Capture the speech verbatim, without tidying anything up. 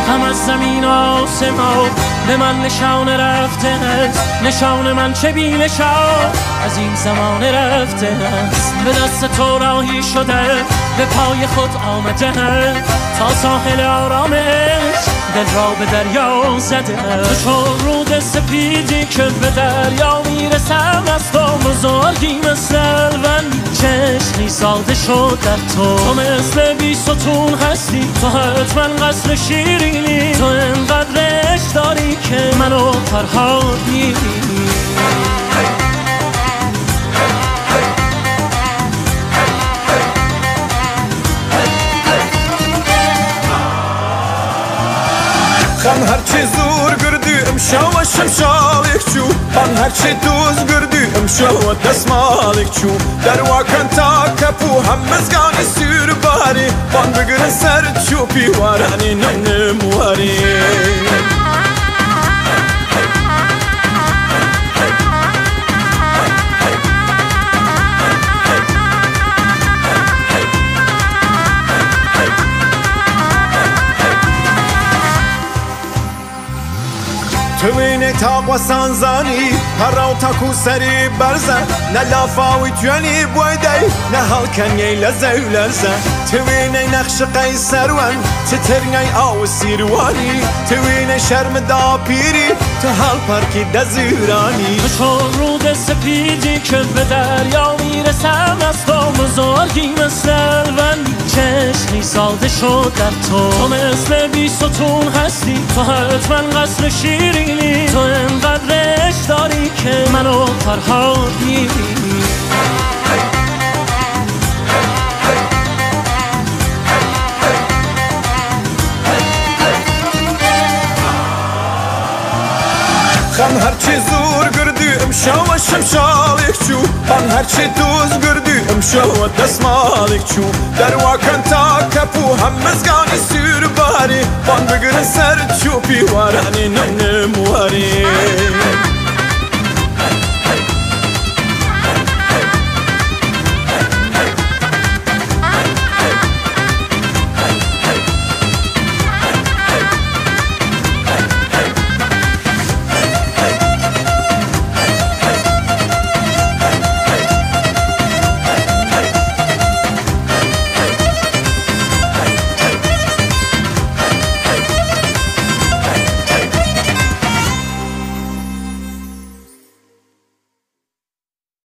هم از زمین آسمان به من نشان رفته است، نشان من چه بی نشان از این زمان رفته است. به دست تو راهی شده به پای خود آمده تا ساحل آرامش دل را به دریا زده. تو چون رود سپیدی که به دریا میرسم از تو بزرگی مثل الوند چشمی ساده شد در تو. تو مثل بی ستون هستی، تو حتما قصر شیرینی، تو انقدر عشق داری که منو فرهاد میبینی. خم هرچی زور گردی امشو و شمشالک چو، من هرچی دوز گردی امشو و دستمالک چو. در واکن تا کپو هم مزگانی سیر باری، بان بگرن سر چوپی وارانی نم واری. توینه تاق و سانزانی هراو تاکو سری برزن، نه لافاوی توانی بویدی نه هالکنی لزه و لرزه. توینه نقش قیسروان چترنی آو سیروانی، توینه شرم دا پیری تو حال پرکی دزیرانی. تو چون رود سپیدی که به دریا میرسم از تو بزرگی مثل الوند چشمی ساده شد در تو. تو مثل بی ستون هستی، تو حتما قصر شیرینی، تو انقدر عشق داری که منو فرهاد میبینی. خم هرچی زور گردی امشو و شمشالک چو، من هرچی دوز گردی امشو و دستمالک چو. در واکن تا کپو هم مزگانی سیر باری، بان بگرن سر چوپی وارانی نم واری.